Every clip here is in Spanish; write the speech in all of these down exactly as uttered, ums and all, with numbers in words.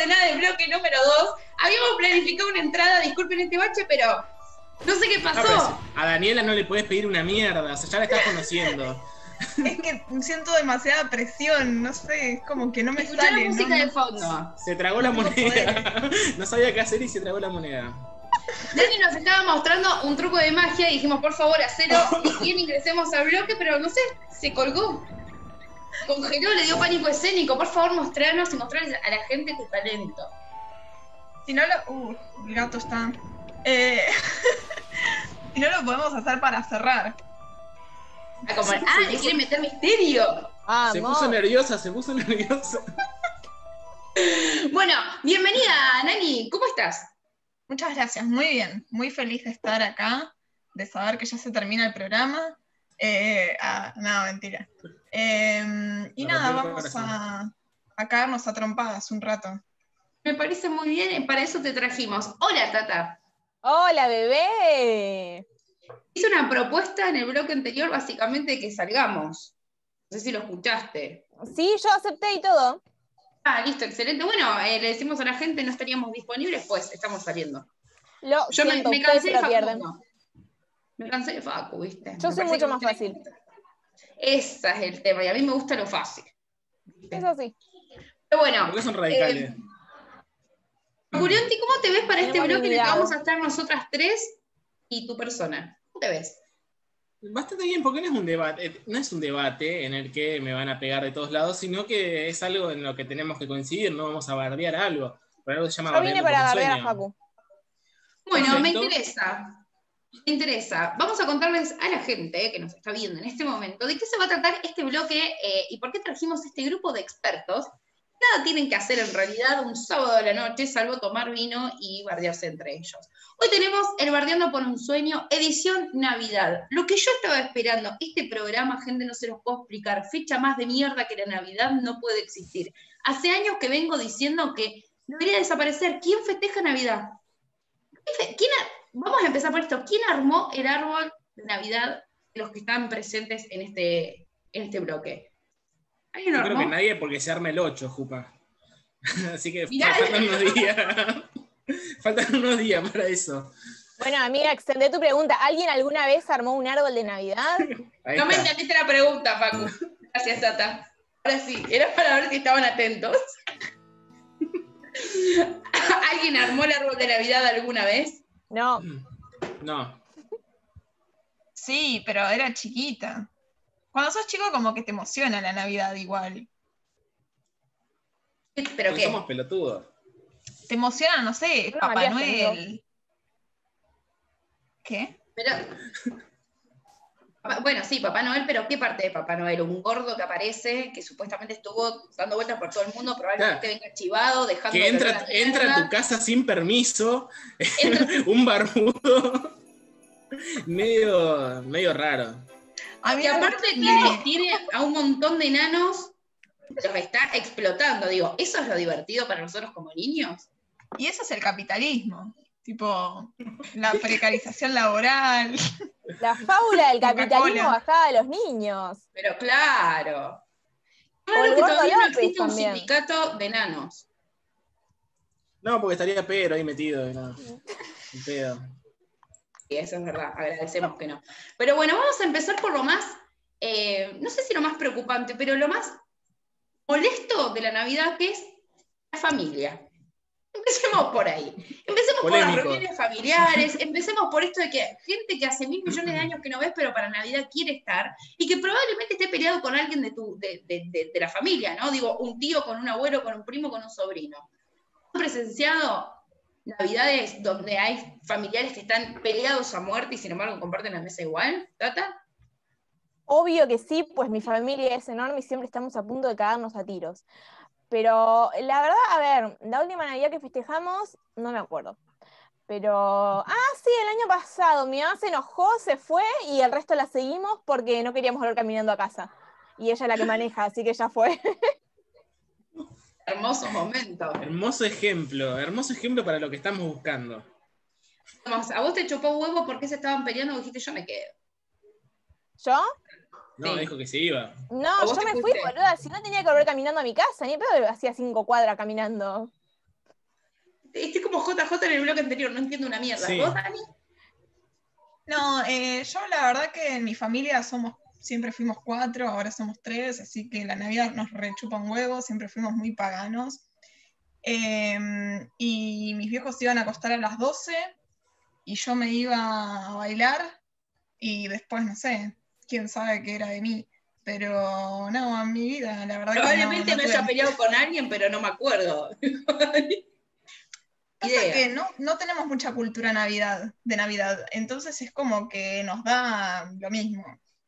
nada del bloque número dos. Habíamos planificado una entrada, disculpen este bache, pero no sé qué pasó. No, a Daniela no le podés pedir una mierda, o sea, ya la estás conociendo. Es que siento demasiada presión, no sé, es como que no me Escuchá sale. la música no, de fondo. No. Se tragó la no moneda. No sabía qué hacer y se tragó la moneda. Dani nos estaba mostrando un truco de magia y dijimos, por favor, hacelo y bien ingresemos al bloque, pero no sé, se colgó. Congeló, le dio pánico escénico. Por favor, mostrarnos y mostrarles a la gente tu talento. Si no lo... Uh, el gato está... Eh... si no lo podemos hacer para cerrar. Ah, como, ah, le quieren meter misterio. Ah, Se amor. puso nerviosa, se puso nerviosa. Bueno, bienvenida, Nani. ¿Cómo estás? Muchas gracias, muy bien. Muy feliz de estar acá, de saber que ya se termina el programa. Eh, ah, no, mentira. Eh, y Me nada, rompió el vamos corazón. a, a caernos a trompadas un rato. Me parece muy bien, para eso te trajimos. Hola, Tata. Hola, bebé. Hice una propuesta en el bloque anterior, básicamente, de que salgamos. No sé si lo escuchaste. Sí, yo acepté y todo. Ah, listo, excelente. Bueno, eh, le decimos a la gente, no estaríamos disponibles, pues estamos saliendo. Lo Yo me, siento, me ustedes cansé se de lo pierden. Facundo. Me cansé de Facu, ¿viste? Yo Me soy parece mucho que más no fácil. tenés- Ese es el tema, y a mí me gusta lo fácil. Eso sí. Pero bueno, ¿Por qué son radicales? eh, Curionti, ¿cómo te ves para este Tenemos bloque en el que invitado. vamos a estar nosotras tres y tu persona? ¿Cómo te ves? Bastante bien, porque no es un debate, no es un debate en el que me van a pegar de todos lados, sino que es algo en lo que tenemos que coincidir, no vamos a bardear algo. Por algo se llama Yo vine Bardeando para por un bardear a sueño. Facu. Bueno, me Perfecto. interesa. Me interesa. Vamos a contarles a la gente eh, que nos está viendo en este momento de qué se va a tratar este bloque eh, y por qué trajimos este grupo de expertos. Nada tienen que hacer en realidad un sábado de la noche, salvo tomar vino y bardearse entre ellos. Hoy tenemos el Bardeando por un Sueño, edición Navidad. Lo que yo estaba esperando, este programa, gente, no se los puedo explicar. Fecha más de mierda que la Navidad no puede existir. Hace años que vengo diciendo que debería desaparecer. ¿Quién festeja Navidad? ¿Quién ha- Vamos a empezar por esto. ¿Quién armó el árbol de Navidad de los que están presentes en este, en este bloque? ¿Alguien lo Yo creo armó? que nadie porque se arma el ocho, Jupa. Así que Mirá. faltan unos días. Faltan unos días para eso. Bueno, amiga, extendé tu pregunta. ¿Alguien alguna vez armó un árbol de Navidad? Ahí No me está. entendiste la pregunta, Facu. Gracias, Tata. Ahora sí, era para ver si estaban atentos. ¿Alguien armó el árbol de Navidad alguna vez? No. No. Sí, pero era chiquita. Cuando sos chico como que te emociona la Navidad igual. ¿Pero Porque qué? somos pelotudos. Te emociona, no sé, No, Papá María Noel. ¿Qué? Pero... Papá- Bueno, sí, Papá Noel, pero ¿qué parte de Papá Noel? Un gordo que aparece, que supuestamente estuvo dando vueltas por todo el mundo, probablemente Claro. venga chivado, dejando Que de entra, olor a entra a mierda. tu casa sin permiso, Entra- un barbudo, medio, medio raro. A mí Y algo aparte que tiene, me- tiene a un montón de enanos, los está explotando. Digo, ¿eso es lo divertido para nosotros como niños? Y eso es el capitalismo. Tipo, la precarización laboral. La fábula del capitalismo Coca-Cola. bajada a los niños. Pero claro. O Claro el que gordo todavía no López existe un también. sindicato de enanos. No, porque estaría Pedro ahí metido. y No. Un pedo. Sí, eso es verdad, agradecemos que no. Pero bueno, vamos a empezar por lo más, eh, no sé si lo más preocupante, pero lo más molesto de la Navidad, que es la familia. Empecemos por ahí. Empecemos por las Polémico. reuniones familiares, empecemos por esto de que gente que hace mil millones de años que no ves, pero para Navidad quiere estar, y que probablemente esté peleado con alguien de, tu, de, de, de, de la familia, ¿no? Digo, un tío con un abuelo, con un primo, con un sobrino. ¿Han presenciado Navidades donde hay familiares que están peleados a muerte y sin embargo comparten la mesa igual? ¿Tata? Obvio que sí, pues mi familia es enorme y siempre estamos a punto de cagarnos a tiros. Pero la verdad, a ver, la última Navidad que festejamos, no me acuerdo. Pero, ah, sí, el año pasado mi mamá se enojó, se fue y el resto la seguimos porque no queríamos volver caminando a casa. Y ella es la que maneja, así que ya fue. Hermoso momento. Hermoso ejemplo, hermoso ejemplo para lo que estamos buscando. Vamos, ¿a vos te chupó huevo porque se estaban peleando y dijiste yo me quedo? ¿Yo? No, Sí. dijo que se iba. No, ¿O vos yo te me fui, fuiste? boluda. Si no tenía que volver caminando a mi casa, ni pedo, hacía cinco cuadras caminando. Estoy como J J en el bloque anterior, no entiendo una mierda. Sí. ¿Vos, Dani? No, eh, yo la verdad que en mi familia somos, siempre fuimos cuatro, ahora somos tres, así que la Navidad nos rechupa un huevo, siempre fuimos muy paganos. Eh, y mis viejos se iban a acostar a las doce y yo me iba a bailar y después, no sé, quién sabe qué era de mí. Pero no, en mi vida, la verdad Probablemente que no, no me tuve- haya peleado con alguien, pero no me acuerdo. Pasa Idea. que no, no tenemos mucha cultura Navidad, de Navidad, entonces es como que nos da lo mismo.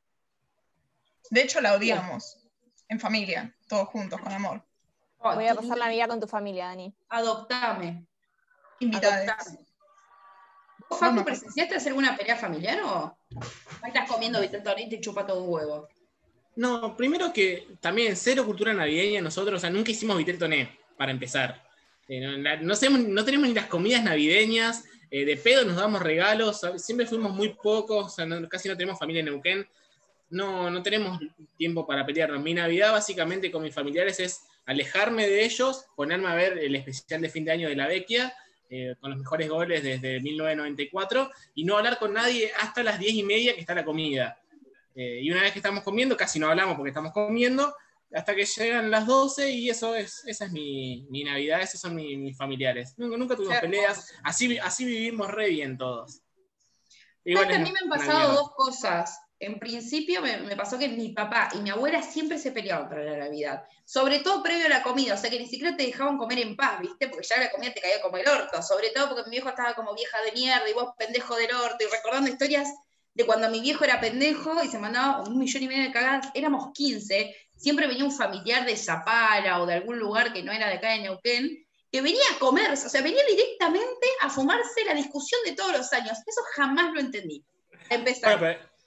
De hecho, la odiamos, en familia, todos juntos, con amor. Oh, Voy a qué pasar lindo. Navidad con tu familia, Dani. Adoptame. Invitades. Adoptame. ¿Vos, Vos Facu, no. presenciaste hacer alguna pelea familiar o ahí estás comiendo Viteltonito y chupa todo un huevo? No, primero que también cero cultura navideña nosotros, o sea, nunca hicimos vitel toné, para empezar. Eh, no, la- no sabemos- no tenemos ni las comidas navideñas, eh, de pedo nos damos regalos, ¿sabes? Siempre fuimos muy pocos, o sea, no- casi no tenemos familia en Neuquén, no, no tenemos tiempo para pelearnos. Mi Navidad básicamente con mis familiares es alejarme de ellos, ponerme a ver el especial de fin de año de La Vecchia, eh, con los mejores goles desde mil novecientos noventa y cuatro, y no hablar con nadie hasta las diez y media que está la comida. Eh, y una vez que estamos comiendo, casi no hablamos porque estamos comiendo, hasta que llegan las doce y eso es, esa es mi, mi Navidad, esos son mi- mis familiares. Nunca, nunca tuvimos Qué peleas, así, así vivimos re bien todos. ¿Sabes Igual que a es mí me han una pasado mierda. dos cosas? En principio me, me pasó que mi papá y mi abuela siempre se peleaban para la Navidad. Sobre todo previo a la comida, o sea que ni siquiera te dejaban comer en paz, ¿viste? Porque ya la comida te caía como el orto. Sobre todo porque mi viejo estaba como vieja de mierda y vos pendejo del orto. Y recordando historias de cuando mi viejo era pendejo y se mandaba un millón y medio de cagadas. Éramos quince, siempre venía un familiar de Zapala o de algún lugar que no era de acá de Neuquén, que venía a comer, o sea, venía directamente a fumarse la discusión de todos los años. Eso jamás lo entendí. A empezar. Bueno, pero-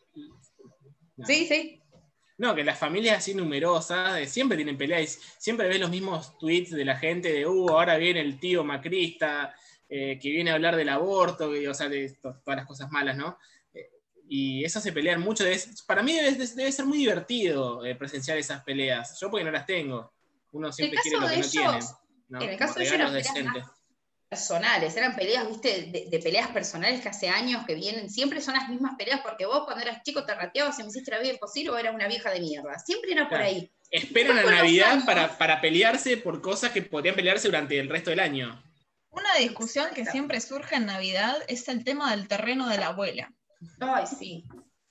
no. Sí, sí. No, que las familias así numerosas eh, siempre tienen peleas, siempre ves los mismos tweets de la gente de, uh, ahora viene el tío macrista, eh, que viene a hablar del aborto, y, o sea, de to- todas las cosas malas, ¿no? Eh, y eso se pelean mucho. Debe, para mí debe, debe ser muy divertido eh, presenciar esas peleas. Yo porque no las tengo. Uno siempre caso quiere lo de que no ellos, tiene, ¿no? en el Como caso de ellos, regalos las peleas decentes. personales, eran peleas, viste, de, de peleas personales que hace años que vienen, siempre son las mismas peleas, porque vos cuando eras chico te rateabas y me hiciste la vida imposible o eras una vieja de mierda. Siempre era por Claro. ahí. Esperan a Después con los Navidad años- para, para pelearse por cosas que podrían pelearse durante el resto del año. Una discusión que siempre surge en Navidad es el tema del terreno de la abuela. Ay, sí.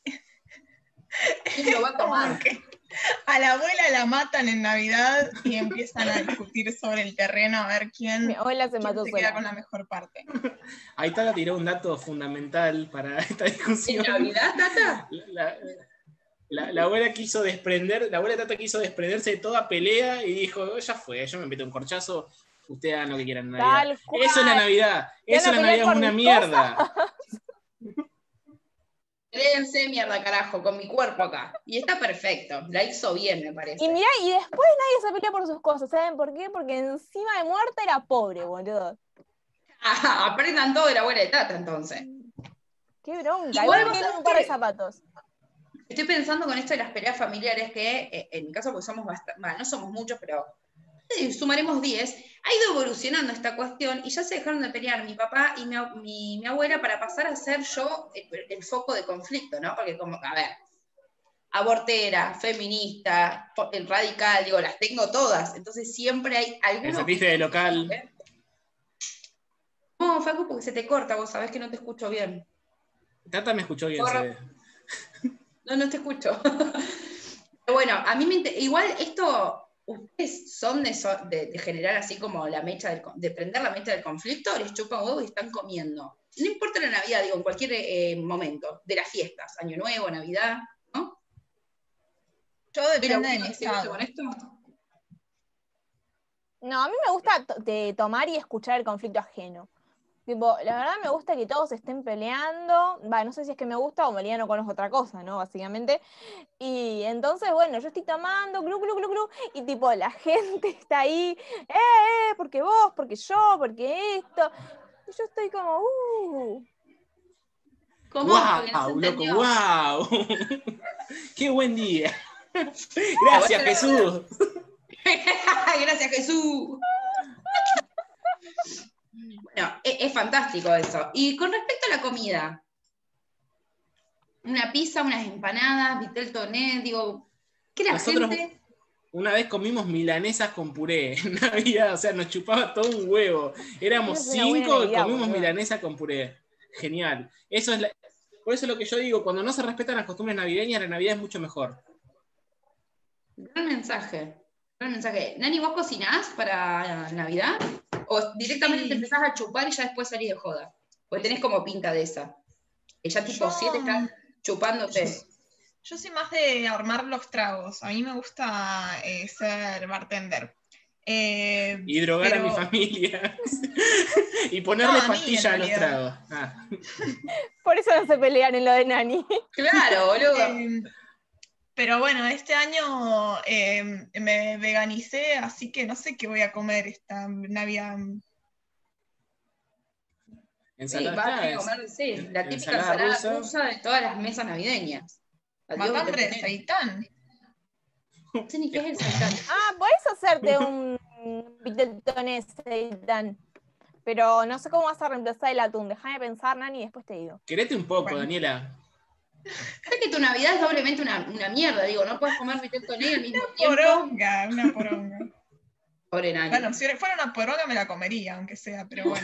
¿Quién lo va a tomar? Como que a la abuela la matan en Navidad y empiezan a discutir sobre el terreno a ver quién, Mi abuela se quién mató se queda sola. con la mejor parte. Ahí Tata tiró un dato fundamental para esta ¿En discusión. Navidad, Tata? La, la- la abuela quiso desprender, la abuela Tata quiso desprenderse de toda pelea y dijo, ya fue, yo me meto un corchazo, ustedes hagan lo que quieran en Navidad. Tal cual. Eso es la Navidad, ¿Van eso a es la pelear Navidad, es por una mis mierda. Créense mierda, carajo, con mi cuerpo acá. Y está perfecto. La hizo bien, me parece. Y mirá, y después nadie se pelea por sus cosas, ¿saben por qué? Porque encima de muerta era pobre, boludo. Ajá, aprendan todo de la abuela de Tata, entonces. Qué bronca. Igual Igual vos tienen sabés un par de que- zapatos. Estoy pensando con esto de las peleas familiares que, eh, en mi caso, porque somos bastante, bueno, no somos muchos, pero eh, sumaremos diez, ha ido evolucionando esta cuestión y ya se dejaron de pelear mi papá y mi, ab- mi- mi abuela para pasar a ser yo el, el foco de conflicto, ¿no? Porque como, a ver, abortera, feminista, po- el radical, digo, las tengo todas, entonces siempre hay El algunos... sacrificio de local. No, Facu, porque se te corta, vos sabés que no te escucho bien. Tata me escuchó bien. Porra. Se... No, no te escucho. Pero bueno, a mí me inter- igual esto, ustedes son de, so- de- de generar así como la mecha, del, con- de prender la mecha del conflicto, les chupan huevo y están comiendo. No importa la Navidad, digo, en cualquier eh, momento, de las fiestas, Año Nuevo, Navidad, ¿no? Yo ¿Pero depende de mi alguno se estado. con esto? No, a mí me gusta to- de tomar y escuchar el conflicto ajeno. Tipo, la verdad me gusta que todos estén peleando. Va, no sé si es que me gusta o en realidad no conozco otra cosa, ¿no? Básicamente. Y entonces, bueno, yo estoy tomando, glu, glu, glu, glu, y tipo, la gente está ahí, eh, eh, porque vos, porque yo, porque esto. Y yo estoy como, uh. ¿Cómo? Porque no se ¡Wow, loco, entendió. wow! ¡Qué buen día! Gracias, Jesús. Gracias, Jesús. es fantástico eso. Y con respecto a la comida, una pizza, unas empanadas, vitel toné, digo, ¿qué la Nosotros gente? una vez comimos milanesas con puré en Navidad, o sea, nos chupaba todo un huevo. Éramos Es una buena cinco y Navidad, comimos boludo. milanesa con puré. Genial. Eso es la- Por eso es lo que yo digo, cuando no se respetan las costumbres navideñas, la Navidad es mucho mejor. Gran mensaje. Gran mensaje. Nani, ¿vos cocinás para Navidad? ¿O directamente Sí. te empezás a chupar y ya después salís de joda? Porque tenés como pinta de esa. Que ya tipo Yo- siete estás chupándote. Yo soy más de armar los tragos. A mí me gusta eh, ser bartender. Eh, Y drogar pero- a mi familia. Y ponerle No, a mí, pastillas en a los realidad. tragos. Ah. Por eso no se pelean en lo de Nani. Claro, boludo. Eh, pero bueno, este año eh, me veganicé, así que no sé qué voy a comer esta Navidad. Sí, Ensalada, vas a claro, tener que es- comer, sí, la típica ensalada ensalada rusa. rusa de todas las mesas navideñas. Adiós, Matambre de vitel toné. seitán. No sé ni qué es el seitán. Ah, podés hacerte un vitel toné seitán. Pero no sé cómo vas a reemplazar el atún. Déjame pensar, Nani, y después te digo. Querete un poco, Bueno. Daniela. Sé que tu Navidad es doblemente una, una mierda, digo, no puedes comer vitel toné al mismo tiempo. Poronga, una poronga. Pobre Nani. Bueno, si fuera una poronga me la comería, aunque sea, pero bueno.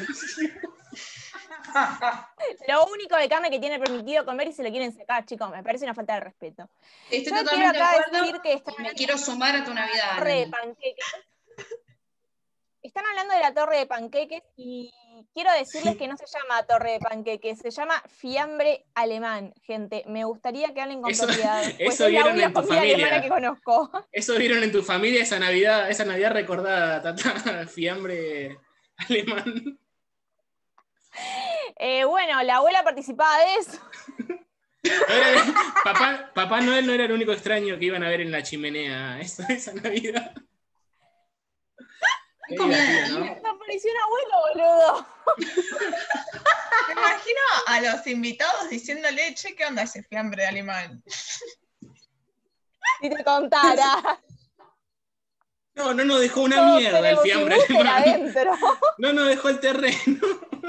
Lo único de carne que tiene permitido comer y se lo quieren sacar, chicos. Me parece una falta de respeto. Estoy Yo totalmente quiero de acá acuerdo decir que están y me quiero sumar a tu Navidad, torre de Nani. panqueques. Están hablando de la torre de panqueques y quiero decirles que no se llama torre de panqueques, se llama fiambre alemán, gente. Me gustaría que hablen con Eso- propiedad, pues eso es la vieron única en tu comida familia. alemana que conozco. Eso vieron en tu familia esa Navidad, esa Navidad recordada, tata, fiambre alemán. Eh, bueno, la abuela participaba de eso. No era- papá, Papá Noel no era el único extraño que iban a ver en la chimenea esa, esa Navidad. Qué comida divertido, ¿no? Me apareció un abuelo, boludo. Me imagino a los invitados diciéndole, che, ¿qué onda ese fiambre alemán? Si te contara. No, no nos dejó una Todos mierda el tenemos un fiambre útero alemán. adentro. No nos dejó el terreno.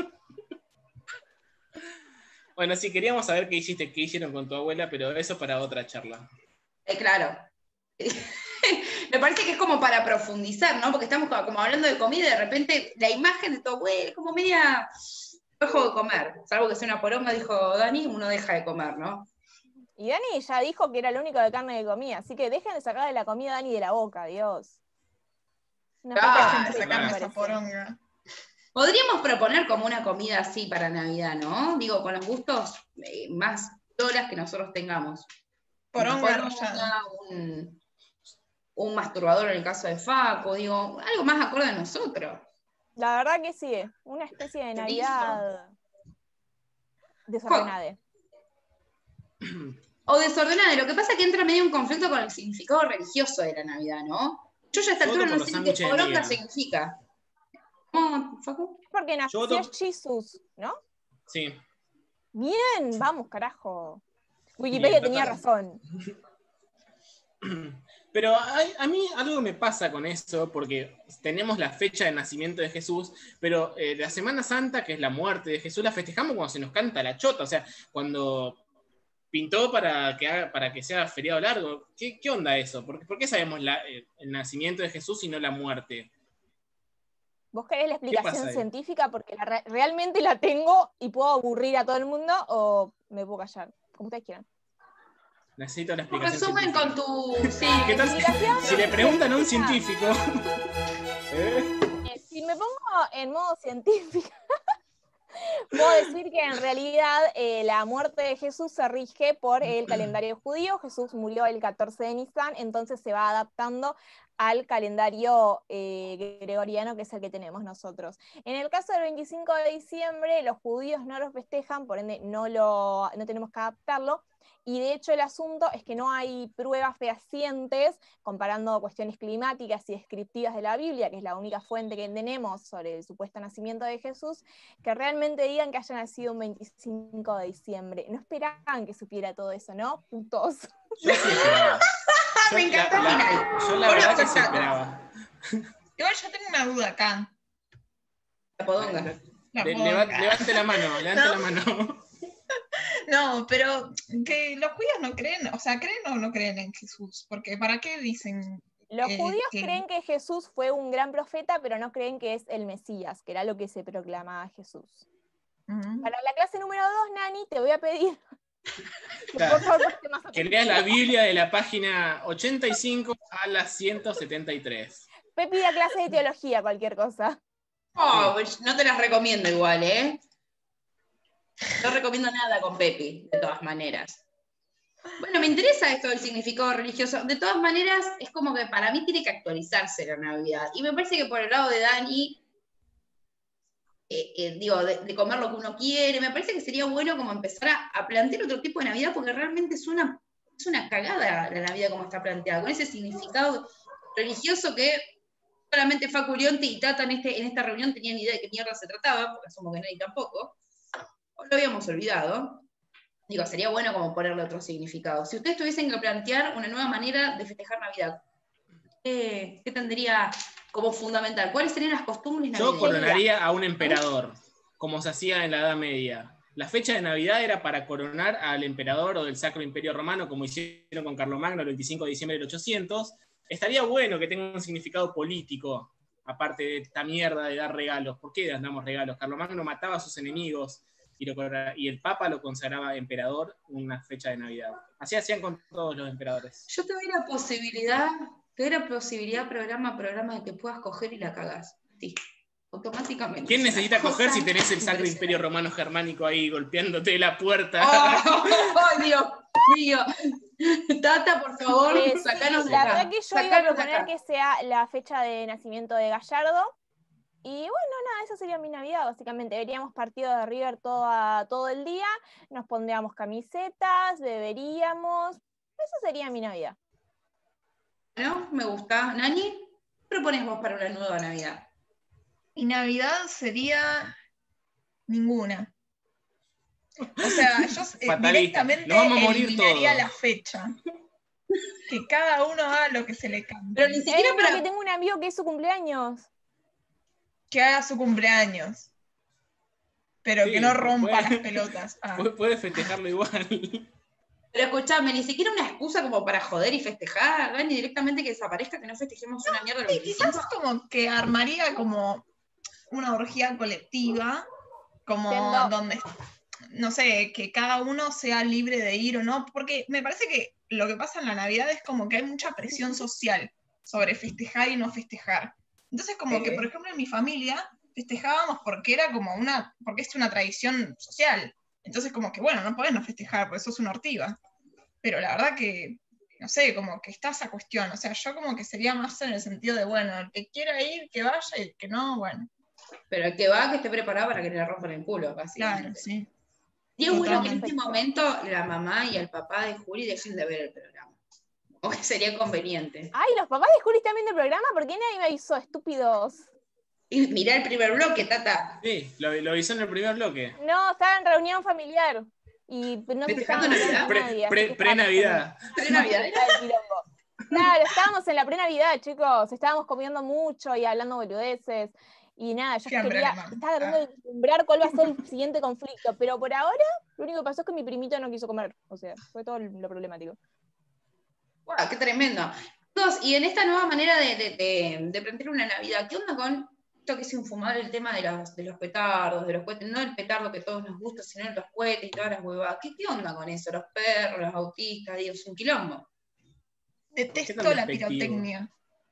Bueno, sí, queríamos saber qué hiciste, qué hicieron con tu abuela, pero eso para otra charla. Eh, claro. Me parece que es como para profundizar, ¿no? Porque estamos como, como hablando de comida y de repente la imagen de tu abuela es como media dejo de comer. Salvo que sea una poronga, dijo Dani, uno deja de comer, ¿no? Y Dani ya dijo que era lo único de carne que comía, así que dejen de sacarle la comida a Dani de la boca, Dios. Una Ah, falta de Dejen de respeto, sacarme me esa parece. poronga. Podríamos proponer como una comida así para Navidad, ¿no? Digo, con los gustos eh, más doras que nosotros tengamos. Poronga Una arrollada. un, un masturbador en el caso de Faco, digo, algo más acorde a nosotros. La verdad que sí, una especie de Navidad desordenada. O desordenada, lo que pasa es que entra medio en conflicto con el significado religioso de la Navidad, ¿no? Yo ya a esta Yo altura voto no por sé los ni qué sándwiches de poronga miga. significa. ¿Cómo, Facu? Es porque nació voto- Jesús, ¿no? Sí. Bien, vamos, carajo. Wikipedia Bien, tenía total. razón. Pero a, a mí algo me pasa con eso, porque tenemos la fecha de nacimiento de Jesús, pero eh, la Semana Santa, que es la muerte de Jesús, la festejamos cuando se nos canta la chota, o sea, cuando pintó para que, haga- para que sea feriado largo. ¿Qué, qué onda eso? ¿Por, qué- por qué sabemos la- eh, el nacimiento de Jesús y no la muerte? ¿Vos querés la pasa explicación ahí? científica? Porque la re- realmente la tengo y puedo aburrir a todo el mundo o me puedo callar, como ustedes quieran. Necesito la Un explicación resumen científica. con tu... Sí, ¿Qué tal si, explicación si le preguntan a un científica. científico? ¿Eh? Eh, si me pongo en modo científico, puedo decir que en realidad eh, la muerte de Jesús se rige por el calendario judío. Jesús murió el catorce de Nisan, entonces se va adaptando al calendario eh, gregoriano, que es el que tenemos nosotros. En el caso del veinticinco de diciembre, los judíos no lo festejan, por ende no, lo, no tenemos que adaptarlo. Y de hecho el asunto es que no hay pruebas fehacientes, comparando cuestiones climáticas y descriptivas de la Biblia, que es la única fuente que tenemos sobre el supuesto nacimiento de Jesús, que realmente digan que haya nacido un veinticinco de diciembre. No esperaban que supiera todo eso, ¿no? Putos. Yo sí esperaba. Yo Me encantó la- el la- final. Yo la Por verdad los que sí chatos. esperaba. Igual yo tengo una duda acá. La podonga. La Le- puedo leva- bancar. levante la mano, levante No. la mano. No, pero que los judíos no creen, o sea, ¿creen o no creen en Jesús? Porque ¿para qué dicen? Los eh, judíos que- creen que Jesús fue un gran profeta, pero no creen que es el Mesías, que era lo que se proclamaba Jesús. Mm. Para la clase número dos, Nani, te voy a pedir que Claro. por favor prestes más Que atención. leas la Biblia de la página ochenta y cinco a la ciento setenta y tres. Pepi da clase de teología, cualquier cosa. Oh, no te las recomiendo igual, ¿eh? No recomiendo nada con Pepi, de todas maneras. Bueno, me interesa esto del significado religioso. De todas maneras, es como que para mí tiene que actualizarse la Navidad. Y me parece que por el lado de Dani, eh, eh, digo, de, de comer lo que uno quiere, me parece que sería bueno como empezar a, a plantear otro tipo de Navidad, porque realmente es una, es una cagada la Navidad como está planteada, con ese significado religioso que solamente Facu Lionti y Tata en, este, en esta reunión tenían ni idea de qué mierda se trataba, porque asumo que nadie tampoco, o lo habíamos olvidado. Digo, sería bueno como ponerle otro significado. Si ustedes tuviesen que plantear una nueva manera de festejar Navidad, ¿qué, qué tendría como fundamental? ¿Cuáles serían las costumbres Yo navideñas? coronaría a un emperador, como se hacía en la Edad Media. La fecha de Navidad era para coronar al emperador o del Sacro Imperio Romano, como hicieron con Carlomagno el veinticinco de diciembre del ochocientos. Estaría bueno que tenga un significado político, aparte de esta mierda de dar regalos. ¿Por qué damos regalos? Carlomagno mataba a sus enemigos y, lo, y el Papa lo consagraba emperador una fecha de Navidad. Así hacían con todos los emperadores. Yo te doy la posibilidad, te doy la posibilidad programa a programa de que puedas coger y la cagás. Sí, automáticamente. ¿Quién Es una necesita coger cosa si tenés el Sacro impresionante. Imperio Romano Germánico ahí golpeándote la puerta? ¡Oh, Dios mío! Tata, por favor, Eh, sí, sacanos de la acá. verdad que yo iba a Sacanos de proponer acá. que sea la fecha de nacimiento de Gallardo. Y bueno, nada, esa sería mi Navidad, básicamente. Veríamos partido de River toda, todo el día, nos pondríamos camisetas, beberíamos. Eso sería mi Navidad. ¿No? Me gusta. Nani, ¿qué propones vos para una nueva Navidad? Y Navidad sería ninguna. O sea, yo eh, Fatalista. directamente Nos vamos a morir eliminaría todos. la fecha. Que cada uno haga lo que se le cante. Pero ni Eh, siquiera no, para... que tengo un amigo que es su cumpleaños. Que haga su cumpleaños. Pero Sí, que no rompa puede- las pelotas. Ah. Puede- Puede festejarlo igual. Pero escuchame, ni siquiera una excusa como para joder y festejar, Dani, directamente que desaparezca, que no festejemos una mierda el Y quizás veinticinco. como que armaría como una orgía colectiva, como Entiendo. donde, no sé, que cada uno sea libre de ir o no, porque me parece que lo que pasa en la Navidad es como que hay mucha presión social sobre festejar y no festejar. Entonces como que, Ok. por ejemplo, en mi familia festejábamos porque era como una, porque es una tradición social. Entonces como que, bueno, no podés no festejar, porque sos una ortiva. Pero la verdad que, no sé, como que está esa cuestión. O sea, yo como que sería más en el sentido de, bueno, el que quiera ir, que vaya, y el que no, bueno, Pero el que va, que esté preparado para que le rompan el culo, básicamente. claro, sí. Y es bueno que en Totalmente. este momento la mamá y el papá de Juli dejen de ver el programa. O que sería conveniente. Ay, los papás de Juli están viendo el programa, ¿por qué nadie me avisó? Estúpidos. Y mirá el primer bloque, Tata. Sí, lo, lo avisó en el primer bloque. No, estaba en reunión familiar. Y no se ¿Festejando estaban Navidad? hablando a Pre- nadie. así pre- que estábamos Pre-Navidad. Pre-Navidad. como- el quilombo. Claro, estábamos en la pre-Navidad, chicos. Estábamos comiendo mucho y hablando boludeces. Y nada, yo Qué hambre quería, alemán. estaba tratando de vislumbrar cuál va a ser el siguiente conflicto. Pero por ahora, lo único que pasó es que mi primito no quiso comer. O sea, fue todo lo problemático. ¡Guau, qué tremendo! Chicos, y en esta nueva manera de, de, de, de plantear una Navidad, ¿qué onda con esto que es infumable el tema de los, de los petardos, de los cohetes? No el petardo que a todos nos gusta, sino los cohetes y todas las huevadas. ¿Qué, qué onda con eso? Los perros, los autistas, digo, es un quilombo. ¿Qué Detesto tan la despectivo? pirotecnia.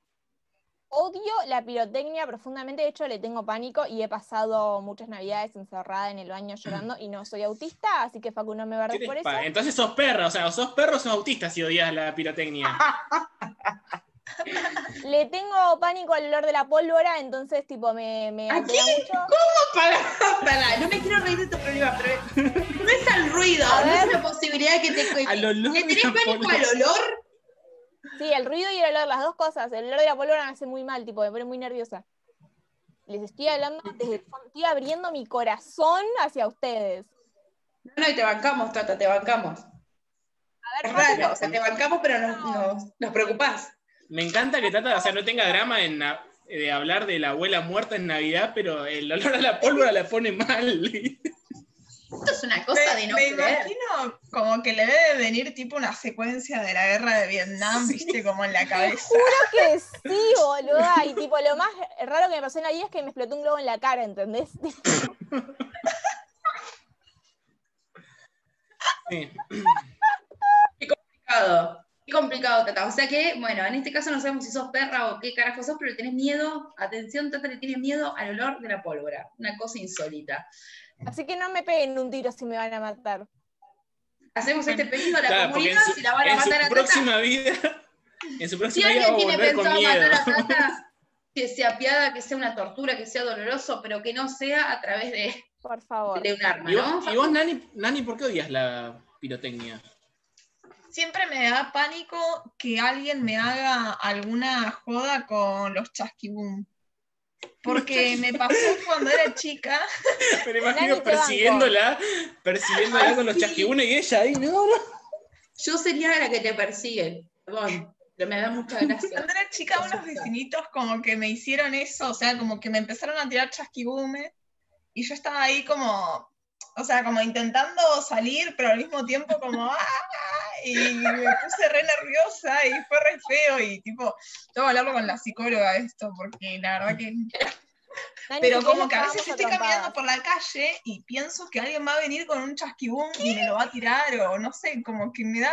Odio la pirotecnia profundamente, de hecho le tengo pánico y he pasado muchas navidades encerrada en el baño llorando y no soy autista, así que Facu no me ¿Qué verdes te por eso. pa- Entonces sos perra, o sea, o sos perro o sos autista si odias la pirotecnia. Le tengo pánico al olor de la pólvora, entonces tipo me, me ¿A altera qué? mucho. Pará, pará, no me quiero reír de este problema, pero no es al ruido, A no es ver. la posibilidad de que te... Al olor ¿Le de tenés la pánico pólvora. al olor? Sí, el ruido y el olor, las dos cosas. El olor de la pólvora me hace muy mal, tipo, me pone muy nerviosa. Les estoy hablando desde el fondo, estoy abriendo mi corazón hacia ustedes. No, no, y te bancamos, Tata, te bancamos. A Es ver, Facu, raro, o sea, te bancamos, pero nos, nos, nos preocupás. Me encanta que Tata, o sea, no tenga drama en, na- de hablar de la abuela muerta en Navidad, pero el olor a la pólvora la pone mal. Esto es una cosa me, de no me creer. imagino como que le debe venir tipo una secuencia de la guerra de Vietnam, Sí. viste, como en la cabeza. Juro que sí, boluda. Y tipo, lo más raro que me pasó en la vida es que me explotó un globo en la cara, ¿entendés? Sí. Qué complicado. Qué complicado, Tata. O sea que, bueno, en este caso no sabemos si sos perra o qué carajo sos, pero le tenés miedo. Atención, Tata le tiene miedo al olor de la pólvora. Una cosa insólita. Así que no me peguen un tiro si me van a matar. Hacemos este pedido a la Claro, porque comunidad, en su, si la van a en su matar a próxima Tata. vida, en su Si próxima vida alguien vamos a tiene volver con pensado miedo. matar a Tata, que se apiada, que sea una tortura, que sea doloroso, pero que no sea a través de, Por favor. de un arma, ¿Y ¿no? vos, y vos Nani, Nani, por qué odias la pirotecnia? Siempre me da pánico que alguien me haga alguna joda con los chasquibum. Porque me pasó cuando era chica. Me la imagino Nani, te persiguiéndola, persiguiéndola Ay, con los sí. chasquibunes y ella ahí, no, no. Yo sería la que te persigue, perdón, pero me da mucha gracia. Cuando era chica, unos vecinitos como que me hicieron eso, o sea, como que me empezaron a tirar chasquibumes y yo estaba ahí como, o sea, como intentando salir, pero al mismo tiempo como, ¡ah! Y me puse re nerviosa y fue re feo y tipo, tengo que hablarlo con la psicóloga esto, porque la verdad que... Nani, Pero si como querés, que a nos veces cagamos estoy a caminando trompadas. por la calle y pienso que alguien va a venir con un chasquibum y me lo va a tirar, o no sé, como que me da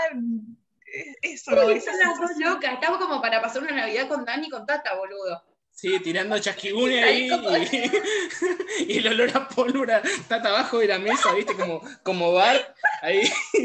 eso, Uy, esa están las dos sensación. locas. Estamos como para pasar una Navidad con Dani y con Tata, boludo. Sí, tirando chasquibunes Ahí ahí como- y, y el olor a pólvora está abajo de la mesa, ¿viste? Como, como Bart, ahí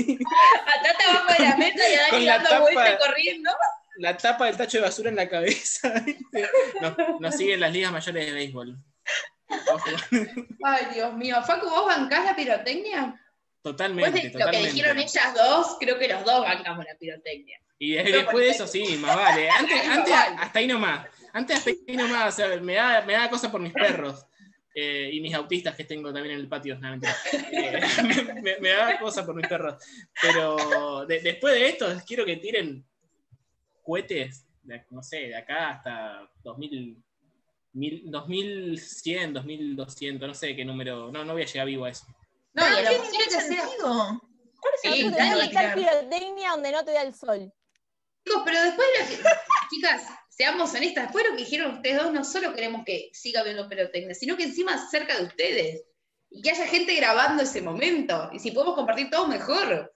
A Tata abajo de la mesa y a Dani Con la dando tapa- vuelta corriendo. la tapa del tacho de basura en la cabeza, ¿viste? Nos, nos siguen las ligas mayores de béisbol. Ojo. Ay, Dios mío. Facu, ¿vos bancás la pirotecnia? Totalmente, Después de lo que totalmente. dijeron ellas dos, creo que los dos bancamos la pirotecnia. Y desde- después de eso sí, más vale. Antes, Más antes vale. hasta ahí nomás. Antes hasta ahí nomás, o sea, me da, me da cosa por mis perros. Eh, y mis autistas que tengo también en el patio. No, mentira. Eh, me, me- me da cosa por mis perros. Pero de- después de esto, quiero que tiren cohetes, de, no sé, de acá hasta dos mil, mil, dos mil cien, dos mil doscientos, no sé qué número. No, no voy a llegar vivo a eso. No, y No a lo tiene posible ningún que sea. sentido. ¿Cuál es el Sí, punto Te voy de a Dani, meter tirar? pirotecnia donde no te da el sol. Chicos, pero después de lo que. Chicas, seamos honestas, después de lo que dijeron ustedes dos, no solo queremos que siga viendo pirotecnia, sino que encima cerca de ustedes. Y que haya gente grabando ese momento. Y si podemos compartir todo, mejor.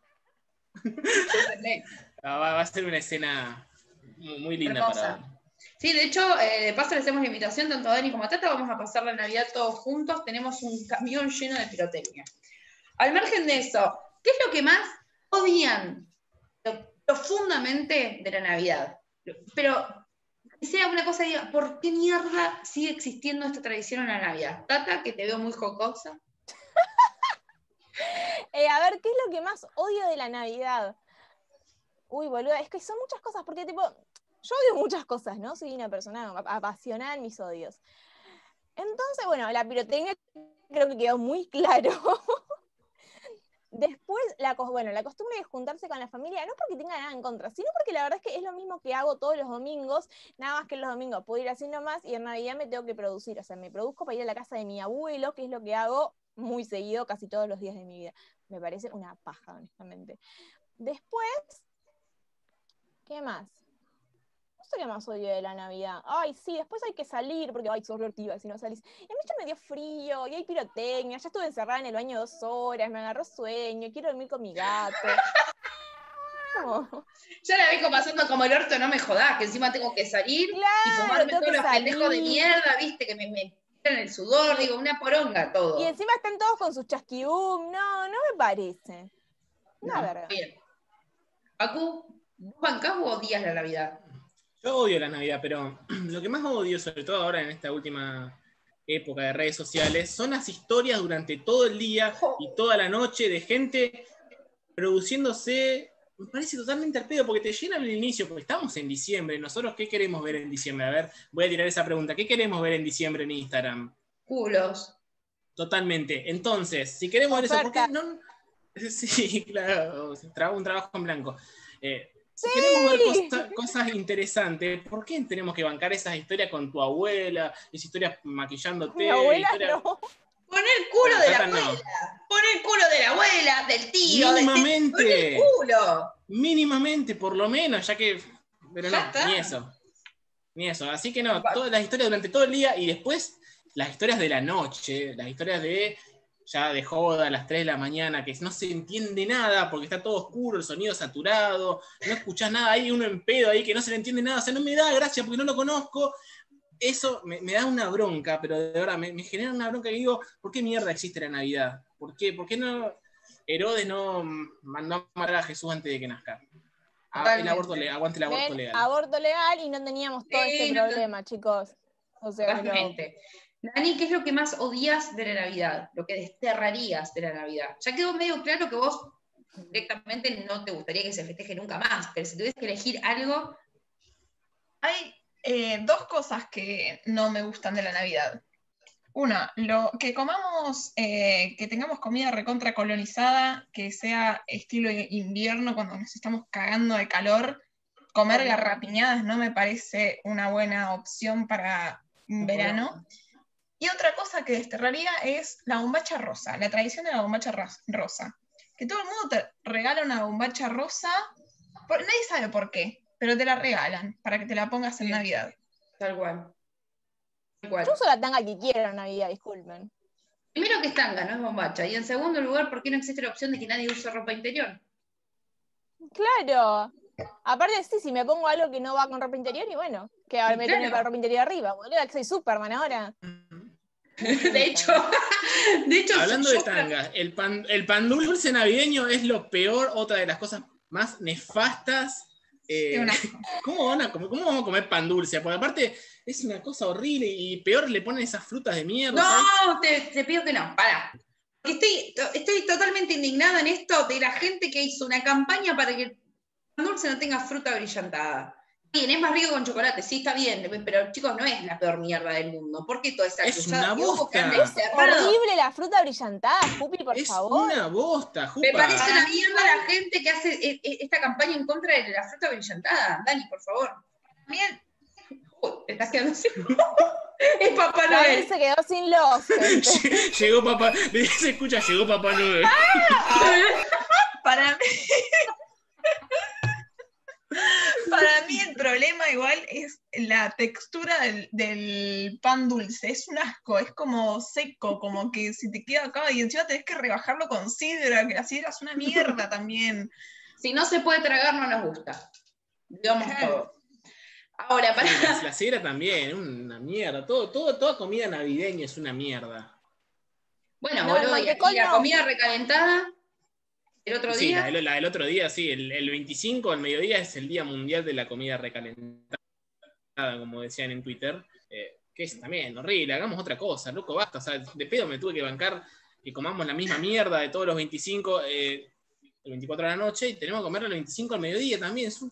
Ah, Va, va a ser una escena muy, muy linda Hermosa. para. Sí, de hecho, eh, de paso le hacemos la invitación tanto a Dani como a Tata, vamos a pasar la Navidad todos juntos, tenemos un camión lleno de pirotecnia. Al margen de eso, ¿qué es lo que más odian lo- profundamente de la Navidad? Pero que sea una cosa, diga, ¿por qué mierda sigue existiendo esta tradición en la Navidad? Tata, que te veo muy jocosa. Eh, a ver, ¿qué es lo que más odio de la Navidad? Uy, boluda, es que son muchas cosas, porque tipo, yo odio muchas cosas, ¿no? Soy una persona ap- apasionada en mis odios. Entonces, bueno, la pirotecnia creo que quedó muy claro. Después, la, cos- bueno, la costumbre de juntarse con la familia, no porque tenga nada en contra, sino porque la verdad es que es lo mismo que hago todos los domingos, nada más que los domingos puedo ir haciendo más y en Navidad me tengo que producir, o sea, me produzco para ir a la casa de mi abuelo, que es lo que hago muy seguido, casi todos los días de mi vida. Me parece una paja, honestamente. Después, ¿qué más? No sé qué más odio de la Navidad. Ay, sí, después hay que salir, porque, ay, sos reactiva si no salís. Y a mí ya me dio frío, y hay pirotecnia, ya estuve encerrada en el baño dos horas, me agarró sueño, quiero dormir con mi gato. No. Ya la vengo pasando como el orto, no me jodás, que encima tengo que salir y Claro, fumarme tengo todos que los pendejos de salir. mierda, viste, que me, me tiran el sudor, digo, una poronga todo. Y encima están todos con sus chasquibum. No, no me parece. Una No, verga. bien. Pacu, ¿vos bancás o odias la Navidad? Yo odio la Navidad, pero lo que más odio, sobre todo ahora en esta última época de redes sociales, son las historias durante todo el día y toda la noche de gente produciéndose. Me parece totalmente al pedo, porque te llenan el inicio, porque estamos en diciembre. ¿Nosotros qué queremos ver en diciembre? A ver, voy a tirar esa pregunta. ¿Qué queremos ver en diciembre en Instagram? Culos. Totalmente. Entonces, si queremos ver eso, ¿por qué Oferta. no? Sí, claro, tra- un trabajo en blanco. Eh, si queremos ver cosas, cosas interesantes, ¿por qué tenemos que bancar esas historias con tu abuela, esas historias maquillándote? Mi abuela historias... no. Pon el culo de la Tata, no. abuela. Pon el culo de la abuela, del tío, del Mínimamente. Pon el culo. Mínimamente, por lo menos, ya que... Pero Ya no, está. ni eso. Ni eso. Así que no, todas las historias durante todo el día y después las historias de la noche, las historias de ya de joda a las tres de la mañana, que no se entiende nada porque está todo oscuro, el sonido saturado, no escuchás nada, hay uno en pedo ahí que no se le entiende nada, o sea, no me da gracia porque no lo conozco. Eso me, me da una bronca, pero de verdad, me, me genera una bronca que digo, ¿por qué mierda existe la Navidad? ¿Por qué, ¿Por qué no Herodes no mandó a matar a Jesús antes de que nazca? Ah, el aborto legal, aguante el aborto Ven, legal. aborto legal y no teníamos todo Sí, este no, problema, chicos. O sea, pero- Totalmente. Dani, ¿qué es lo que más odias de la Navidad? Lo que desterrarías de la Navidad. Ya quedó medio claro que vos directamente no te gustaría que se festeje nunca más, pero si tuvieses que elegir algo, Hay eh, dos cosas que no me gustan de la Navidad. Una, lo, que comamos, eh, que tengamos comida recontra colonizada, que sea estilo invierno cuando nos estamos cagando de calor. Comer Obvio. garrapiñadas no me parece una buena opción para un verano. Y otra cosa que desterraría es la bombacha rosa, la tradición de la bombacha ras- rosa. Que todo el mundo te regala una bombacha rosa, por- nadie sabe por qué, pero te la regalan para que te la pongas en Sí. Navidad. tal cual. Tal cual. Yo uso la tanga que quiero en Navidad, disculpen. Primero que es tanga, no es bombacha. Y en segundo lugar, ¿por qué no existe la opción de que nadie use ropa interior? Claro. Aparte, sí, si me pongo algo que no va con ropa interior, y bueno, que ahora Y me claro. tengo para ropa interior arriba, boludo, que soy Superman ahora. De hecho, de hecho, Hablando yo- de tangas, el pan, el pan dulce navideño es lo peor, otra de las cosas más nefastas. Eh, Qué un asco. ¿cómo, van a comer, ¿Cómo vamos a comer pan dulce? Porque aparte es una cosa horrible y peor le ponen esas frutas de mierda. ¿sabes? No, te, te pido que no, pará. Estoy, estoy totalmente indignada en esto de la gente que hizo una campaña para que el pan dulce no tenga fruta brillantada. Bien, es más rico con chocolate, sí, está bien, pero chicos, no es la peor mierda del mundo. ¿Por qué toda esa Es cruzada una de ojo que han bosta. desterrado? Horrible la fruta brillantada, Pupi, por Es favor. una bosta, Jupa. Me parece una mierda la gente que hace e- e- esta campaña en contra de la fruta brillantada. Dani, por favor. También, Uy, te estás quedando sin... Es Papá Dani Noel. se quedó sin los. gente. Llegó papá, se escucha, llegó Papá Noel. para mí, para mí el problema igual es la textura del, del pan dulce. Es un asco, es como seco, como que si te queda acá y encima tenés que rebajarlo con sidra, que la sidra es una mierda también. Si no se puede tragar, no nos gusta. Digamos Claro. todo. Ahora, para... Sí, la, la sidra también, una mierda. Todo, todo, toda comida navideña es una mierda. Bueno, No, el boludo, y, mantecol y la no. comida recalentada, el otro Sí, día... la, del- la del otro día, sí, el, el veinticinco al mediodía es el Día Mundial de la Comida Recalentada, como decían en Twitter, eh, que es también horrible, hagamos otra cosa, loco, basta, o sea, de pedo me tuve que bancar que comamos la misma mierda de todos los veinticinco, eh, el veinticuatro de la noche, y tenemos que comerlo el veinticinco al mediodía también, es un...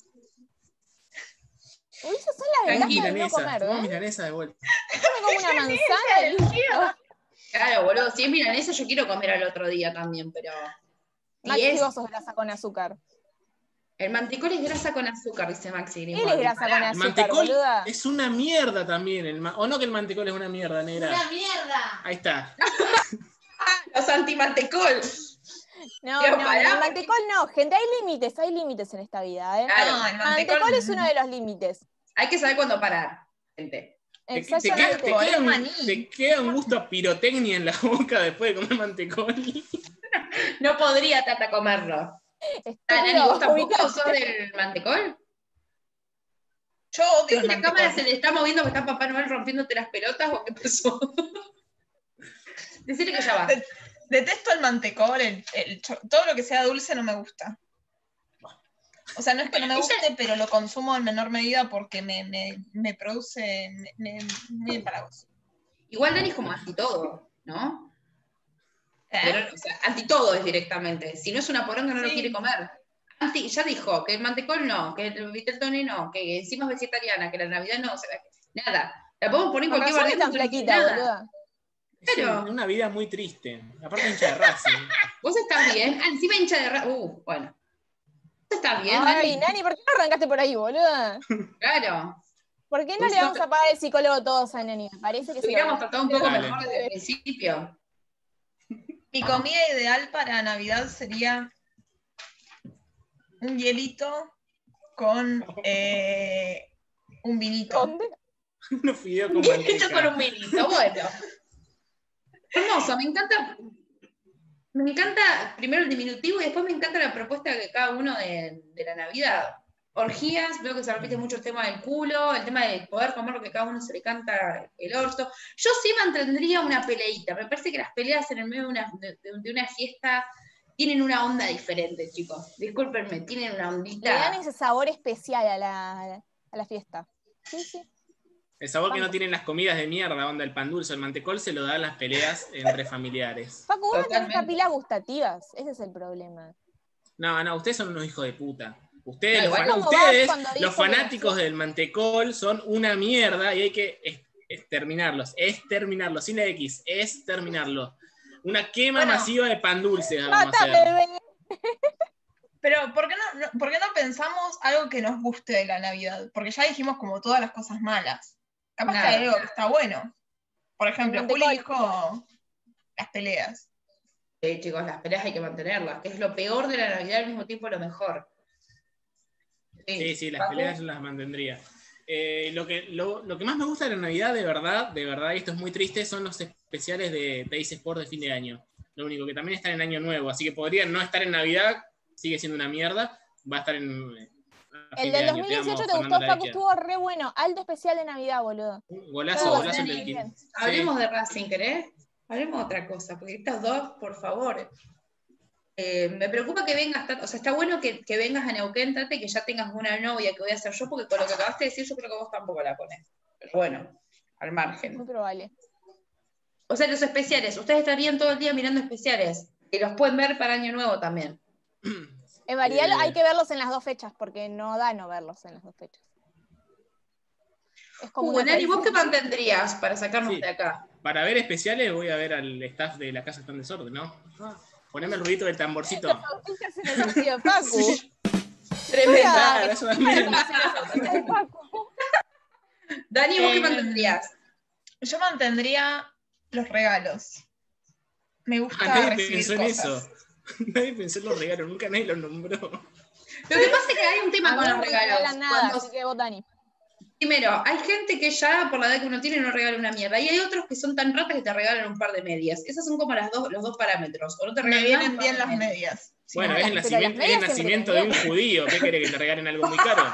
Uy, esas son las Tranquila, ventajas de no milanesa, comer, tomamos ¿eh? milanesa de vuelta. Yo me como una manzana y listo. Claro, boludo, si es milanesa yo quiero comer al otro día también, pero... Si Maxi, es... vos sos grasa con azúcar. El mantecol es grasa con azúcar, dice Maxi Él Grimoldi. es grasa Pará. con El azúcar, mantecol boluda. es una mierda también, el ma- o no que el mantecol es una mierda, negra. ¡Una mierda! Ahí está. Los antimantecol. No, Pero no, pará, el mantecol no, gente, hay límites, hay límites en esta vida, ¿eh? Claro, No, el El mantecol, mantecol es uno de los límites. hay que saber cuándo parar, gente. Te, te queda, Exactamente. te queda es un, maní. te queda un gusto a pirotecnia en la boca después de comer mantecol. No podría Tata comerlo. Dani, Estúpido, ¿vos tampoco ubicate. sos del mantecol? yo odio el ¿La cámara se mantecol. le está moviendo que está Papá Noel rompiéndote las pelotas o qué pasó? Decirle que ya va. De- Detesto el mantecol, el, el cho- todo lo que sea dulce no me gusta. O sea, no es que no me Bueno, ella- guste, pero lo consumo en menor medida porque me, me, me produce, me, me, me empalagoso. Igual Dani es como anti todo, ¿no? ¿Eh? Pero, o sea, anti todo es directamente. Si no es una poronga no lo Sí. quiere comer. Anti, ya dijo que el mantecol no, que el Viteltoné no, que encima es vegetariana, que la Navidad no, o sea, nada. La podemos poner en Con cualquier razón es barrita, tan no tiene flaquita, nada. boluda. Es Pero- un- una vida muy triste. Aparte hincha de Racing. ¿Vos estás bien? Ah, encima hincha de ra... Uh, bueno. ¿Está bien, Ay, Nani? Nani, ¿por qué no arrancaste por ahí, boluda? Claro. ¿Por qué no Pues le no vamos te- a pagar el psicólogo todos a Nani? Me parece que Lo sí. hubiéramos tratado un poco Dale. mejor desde el principio. Mi comida ideal para Navidad sería un hielito con eh, un vinito. ¿Dónde? Unos fideos con Hecho con manteca. un vinito, bueno. Hermoso, me encanta. Me encanta primero el diminutivo y después me encanta la propuesta de cada uno de, de la Navidad. Orgías, veo que se repite mucho el tema del culo, el tema de poder comer lo que cada uno se le canta el orto. Yo sí mantendría una peleita. Me parece que las peleas en el medio de una, de, de una fiesta tienen una onda diferente, chicos. Discúlpenme, tienen una ondita. Le dan ese sabor especial a la, a la fiesta. Sí, sí. El sabor que no tienen las comidas de mierda, onda el pan dulce, el mantecol, se lo dan las peleas entre familiares. Facu, vos no tenés Totalmente. papilas gustativas. Ese es el problema. No, no, ustedes son unos hijos de puta. Ustedes, No, los, igual fa- como ustedes, Bart cuando los dijo fanáticos que- del mantecol, son una mierda y hay que es- exterminarlos. Exterminarlos, sin la X, exterminarlos. Una quema Bueno. masiva de pan dulce vamos a ¡Mátame, hacer. bebé! Pero, ¿por qué no, no- por qué no pensamos algo que nos guste de la Navidad? Porque ya dijimos como todas las cosas malas. Capaz Nada. que hay algo que está bueno. Por ejemplo, El Juli mantecol. dijo las peleas. Sí, chicos, las peleas hay que mantenerlas, que es lo peor de la Navidad al mismo tiempo lo mejor. Sí, sí, las Paco. peleas yo las mantendría. Eh, lo, que, lo, lo que más me gusta de la Navidad, de verdad, de verdad, y esto es muy triste, son los especiales de Teis Sport de fin de año. Lo único que también están en Año Nuevo, así que podrían no estar en Navidad, sigue siendo una mierda, va a estar en... eh, a fin El de del año. dos mil dieciocho Te te amo, gustó, Fernando Facu, Laviquia. estuvo re bueno. Alto especial de Navidad, boludo. Golazo, Todo golazo el Dani, del quince. Hablemos de Racing, ¿querés? Hablemos de otra cosa, porque estos dos, por favor. Eh, me preocupa que vengas, tan- o sea, está bueno que, que vengas a Neuquén, Tate, que ya tengas una novia que voy a hacer yo, porque con lo que acabaste de decir, yo creo que vos tampoco la pones. Pero bueno, al Muy margen. probable. O sea, los especiales, ustedes estarían todo el día mirando especiales, y los pueden ver para Año Nuevo también. En Varial Eh. hay que verlos en las dos fechas, porque no da no verlos en las dos fechas. Es como Uh, una Nani, ¿vos qué tradición. mantendrías para sacarnos Sí. de acá? Para ver especiales voy a ver al staff de La Casa Está en Desorden, ¿no? Poneme el ruidito del tamborcito. Noticias en el partido, Facu. Sí. Tremenda. Claro, eso también. Ay, Facu. Dani, ¿vos qué Eh, mantendrías? Yo mantendría los regalos. Me gusta Ah, nadie recibir pensó en cosas. eso. Nadie pensó en los regalos, nunca nadie los nombró. Lo que pasa es que hay un tema A con mí los no me regalos. regalan nada, Cuando- así que vos, Dani. Primero, hay gente que ya por la edad que uno tiene no regala una mierda. Y hay otros que son tan ratas que te regalan un par de medias. Esos son como las dos, los dos parámetros. O no te Me regalan nada, vienen un par bien de las medias. medias. Sí, Bueno, no, es el pero las nacimiento, es el medias siempre nacimiento te de un vienen judío. ¿Qué querés que te regalen algo muy caro?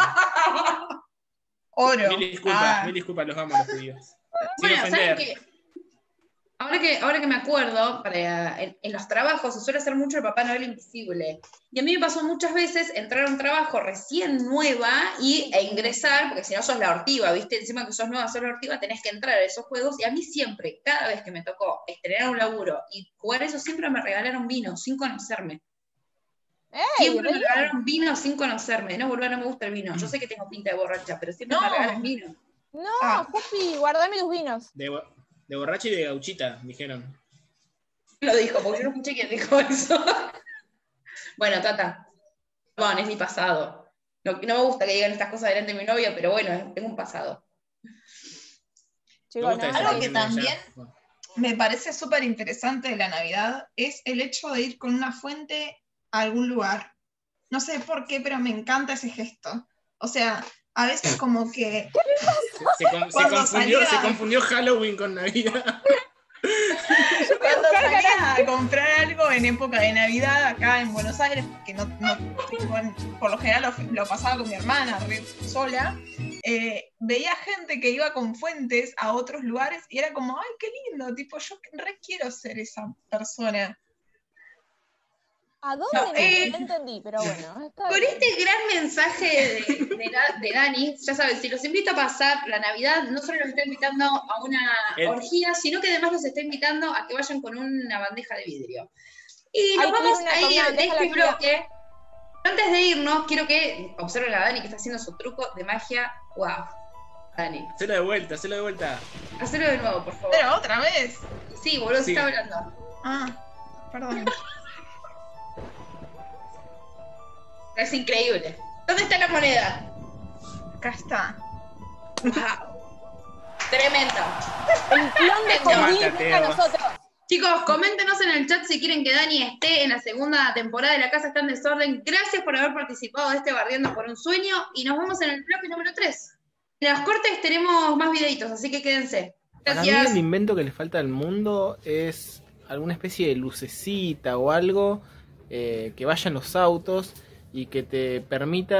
oro. Mil disculpas, Ah, mil disculpas, los amo a los judíos. Sin Bueno, ¿saben ofender. qué? Ahora que, ahora que me acuerdo, para, en, en los trabajos se suele hacer mucho el Papá Noel invisible. Y a mí me pasó muchas veces entrar a un trabajo recién nueva y, e ingresar, porque si no sos la ortiva, ¿viste? Encima que sos nueva, sos la ortiva, tenés que entrar a esos juegos. Y a mí siempre, cada vez que me tocó estrenar un laburo y jugar eso, siempre me regalaron vino, sin conocerme. ¡Ey! Siempre re me bien! regalaron vino sin conocerme. No, boludo, no me gusta el vino. Yo sé que tengo pinta de borracha, pero siempre me No. regalan vino. No, Ah. Jupi, guardame tus vinos. De, bo- de borracha y de gauchita, dijeron. Lo dijo, porque yo no escuché quién dijo eso. Bueno, Tata, perdón, es mi pasado. No, no me gusta que digan estas cosas delante de mi novia, pero bueno, tengo un pasado. Me Chicos, gusta no, eso algo no, que también de también- allá. Bueno. me parece súper interesante de la Navidad es el hecho de ir con una fuente a algún lugar. No sé por qué, pero me encanta ese gesto. O sea, a veces como que Se, se con- se Cuando confundió, salía- se confundió Halloween con Navidad. cuando salía a comprar algo en época de Navidad acá en Buenos Aires, que no, no- tipo, en- por lo general lo, lo pasaba con mi hermana, re sola, eh, veía gente que iba con fuentes a otros lugares y era como, ay, qué lindo, tipo, yo re quiero ser esa persona. ¿A dónde? No, No, eh, no entendí, pero bueno. Está Con bien. este gran mensaje de, de, Da- de Dani, ya saben, si los invito a pasar la Navidad, no solo los está invitando a una El- orgía, sino que además los está invitando a que vayan con una bandeja de vidrio. Y nos Hay que ir vamos una- a con una ir de bandeja este a la tía. bloque. Antes de irnos, quiero que observen a Dani que está haciendo su truco de magia. ¡Wow! Dani, Hacelo de vuelta, hacelo de vuelta. hacelo de nuevo, por favor. Pero otra vez. Sí, boludo, se Sí. está hablando. Ah, perdón. Es increíble. ¿Dónde está la moneda? Acá está. Wow. Tremendo. El clon de Jodí Teo. a nosotros. Chicos, coméntenos en el chat si quieren que Dani esté en la segunda temporada de La Casa Está en Desorden. Gracias por haber participado de este Barriendo por un Sueño y nos vemos en el bloque número tres. En los cortes tenemos más videitos, así que quédense. Para mí Gracias. el invento que le falta al mundo es alguna especie de lucecita o algo eh, que vaya en los autos y que te permita